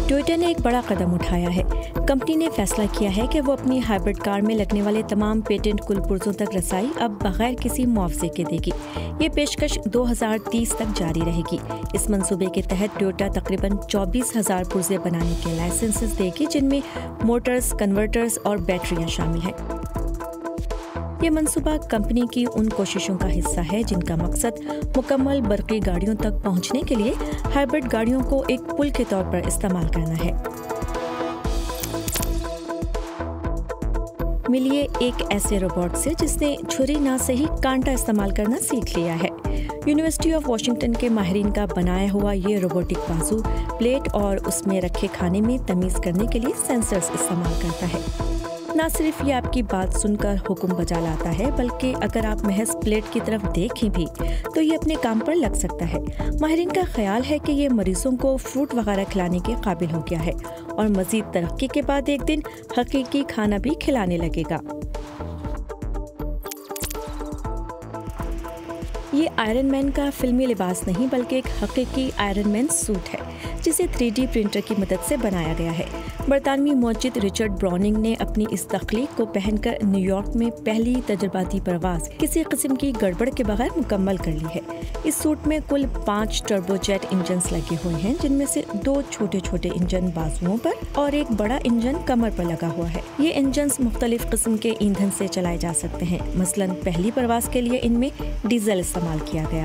Toyota ने एक बड़ा कदम उठाया है। कंपनी ने फैसला किया है कि वो अपनी हाइब्रिड कार में लगने वाले तमाम पेटेंट कुल पुर्जों तक रसाई अब बगैर किसी मुआवजे के देगी। ये पेशकश 2030 तक जारी रहेगी। इस मंसूबे के तहत टोयोटा तकरीबन 24,000 पुर्जे बनाने के लाइसेंसेस देगी, जिनमें मोटर्स, कन्वर्टर्स और बैटरियां शामिल हैं। ये मंसूबा कंपनी की उन कोशिशों का हिस्सा है जिनका मकसद मुकम्मल बरक़ी गाड़ियों तक पहुंचने के लिए हाइब्रिड गाड़ियों को एक पुल के तौर पर इस्तेमाल करना है। मिलिए एक ऐसे रोबोट से जिसने छुरी ना सही कांटा इस्तेमाल करना सीख लिया है। यूनिवर्सिटी ऑफ वॉशिंगटन के माहिरीन का बनाया हुआ ये रोबोटिक बाजू प्लेट और उसमें रखे खाने में तमीज़ करने के लिए सेंसर्स इस्तेमाल करता है। ना सिर्फ ये आपकी बात सुनकर हुक्म बजा लाता है, बल्कि अगर आप महज प्लेट की तरफ देखें भी तो ये अपने काम पर लग सकता है। माहिरीन का ख्याल है कि ये मरीजों को फ्रूट वगैरह खिलाने के काबिल हो गया है और मजीद तरक्की के बाद एक दिन हकीकी खाना भी खिलाने लगेगा। ये आयरन मैन का फिल्मी लिबास नहीं बल्कि एक हकीकी आयरन मैन सूट है जिसे 3D प्रिंटर की मदद से बनाया गया है। बरतानवी मौजिद रिचर्ड ब्राउनिंग ने अपनी इस तख्लीक को पहनकर न्यूयॉर्क में पहली तजर्बाती परवाज किसी किस्म की गड़बड़ के बगैर मुकम्मल कर ली है। इस सूट में कुल 5 टर्बोजेट इंजन्स लगे हुए हैं, जिनमें से 2 छोटे छोटे इंजन बाजुओं पर और एक बड़ा इंजन कमर पर लगा हुआ है। ये इंजन्स मुख्तलिफ किस्म के ईंधन से चलाए जा सकते हैं। मसलन पहली परवाज के लिए इनमें डीजल इस्तेमाल किया गया।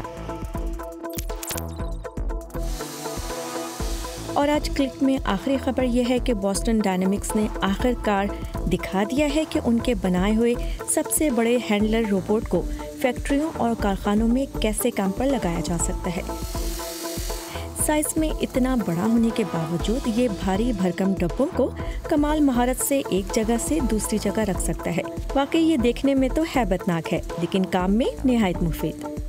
और आज क्लिक में आखिरी खबर यह है कि बॉस्टन डायनामिक्स ने आखिरकार दिखा दिया है कि उनके बनाए हुए सबसे बड़े हैंडलर रोबोट को फैक्ट्रियों और कारखानों में कैसे काम पर लगाया जा सकता है। साइज में इतना बड़ा होने के बावजूद ये भारी भरकम डब्बों को कमाल महारत से एक जगह से दूसरी जगह रख सकता है। वाकई ये देखने में तो हैबतनाक है, लेकिन काम में निहायत मुफीद।